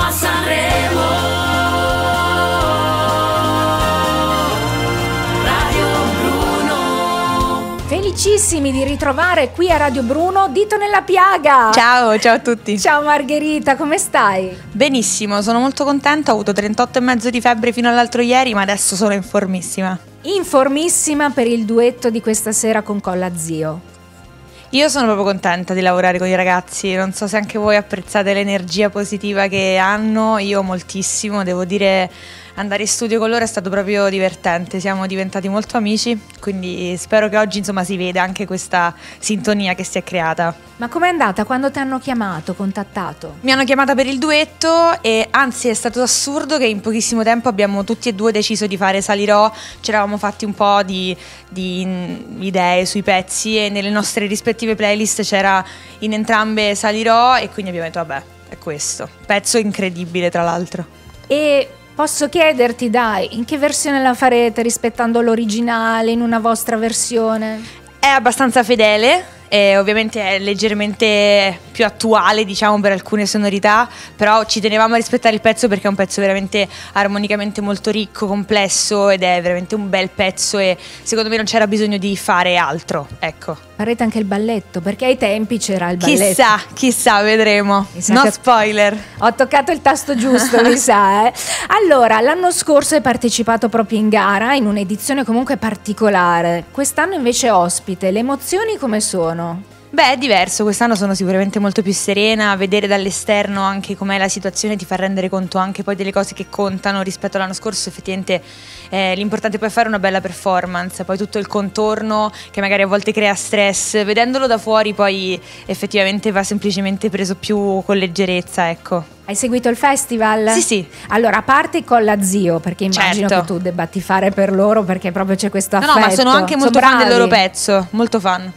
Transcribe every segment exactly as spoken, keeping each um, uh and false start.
a Sanremo. Radio Bruno. Felicissimi di ritrovare qui a Radio Bruno Dito nella piaga. Ciao, ciao a tutti. Ciao Margherita, come stai? Benissimo, sono molto contenta, ho avuto trentotto e mezzo di febbre fino all'altro ieri, ma adesso sono in formissima. Informissima per il duetto di questa sera con Colla Zio. Io sono proprio contenta di lavorare con i ragazzi, non so se anche voi apprezzate l'energia positiva che hanno, io moltissimo, devo dire andare in studio con loro è stato proprio divertente, siamo diventati molto amici, quindi spero che oggi insomma si veda anche questa sintonia che si è creata. Ma com'è andata quando ti hanno chiamato, contattato? Mi hanno chiamata per il duetto e anzi è stato assurdo che in pochissimo tempo abbiamo tutti e due deciso di fare Salirò, ci eravamo fatti un po' di, di idee sui pezzi e nelle nostre rispettive playlist c'era in entrambe Salirò e quindi abbiamo detto vabbè, è questo, pezzo incredibile tra l'altro. E posso chiederti, dai, in che versione la farete rispettando l'originale, in una vostra versione? È abbastanza fedele. E ovviamente è leggermente più attuale, diciamo, per alcune sonorità, però ci tenevamo a rispettare il pezzo perché è un pezzo veramente armonicamente molto ricco, complesso ed è veramente un bel pezzo e secondo me non c'era bisogno di fare altro, ecco. Farete anche il balletto, perché ai tempi c'era il balletto. Chissà, chissà, vedremo. No che... spoiler. Ho toccato il tasto giusto, mi sa, eh. Allora, l'anno scorso hai partecipato proprio in gara, in un'edizione comunque particolare. Quest'anno invece ospite. Le emozioni come sono? Beh, è diverso, quest'anno sono sicuramente molto più serena, vedere dall'esterno anche com'è la situazione ti fa rendere conto anche poi delle cose che contano rispetto all'anno scorso, effettivamente eh, l'importante poi è fare una bella performance, poi tutto il contorno che magari a volte crea stress, vedendolo da fuori poi effettivamente va semplicemente preso più con leggerezza, ecco. Hai seguito il festival? Sì, sì. Allora, a parte Colla Zio, perché immagino certo. che tu debba tifare per loro perché proprio c'è questo affetto. No, no, ma sono anche molto sono fan bravi. del loro pezzo, molto fan.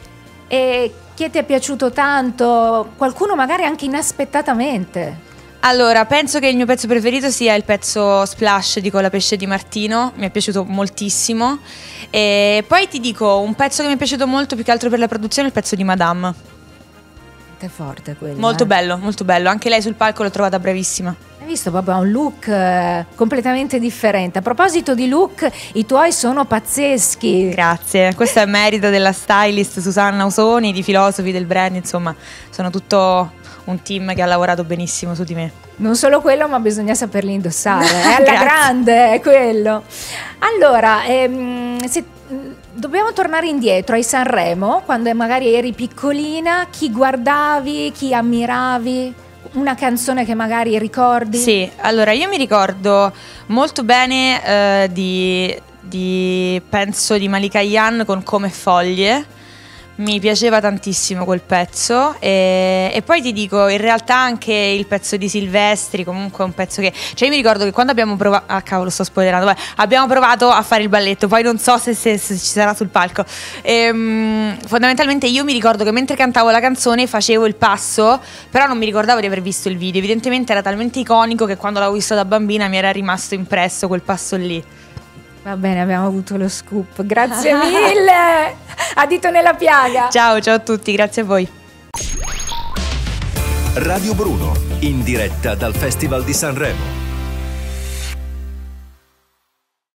E chi ti è piaciuto tanto? Qualcuno magari anche inaspettatamente? Allora, penso che il mio pezzo preferito sia il pezzo Splash di Colapesce di Martino, mi è piaciuto moltissimo. E poi ti dico, un pezzo che mi è piaciuto molto più che altro per la produzione è il pezzo di Madame. È forte quello. Molto eh? bello, molto bello, anche lei sul palco l'ho trovata bravissima. Hai visto, proprio ha un look eh, completamente differente. A proposito di look, i tuoi sono pazzeschi. Grazie, questo è merito della stylist Susanna Ausoni, di Filosofi, del brand, insomma, sono tutto un team che ha lavorato benissimo su di me. Non solo quello, ma bisogna saperli indossare, è alla grande, è quello. Allora, ehm, se, dobbiamo tornare indietro ai Sanremo, quando magari eri piccolina, chi guardavi, chi ammiravi? Una canzone che magari ricordi? Sì, allora io mi ricordo molto bene eh, di, di penso di Malika Ayane con Come Foglie. Mi piaceva tantissimo quel pezzo e, e poi ti dico, in realtà anche il pezzo di Silvestri comunque è un pezzo che, cioè io mi ricordo che quando abbiamo provato, ah cavolo sto spoilerando, beh, abbiamo provato a fare il balletto, poi non so se, se, se ci sarà sul palco, e, um, fondamentalmente io mi ricordo che mentre cantavo la canzone facevo il passo, però non mi ricordavo di aver visto il video, evidentemente era talmente iconico che quando l'avevo visto da bambina mi era rimasto impresso quel passo lì. Va bene, abbiamo avuto lo scoop. Grazie mille. A dito nella piaga. Ciao, ciao a tutti, grazie a voi. Radio Bruno, in diretta dal Festival di Sanremo.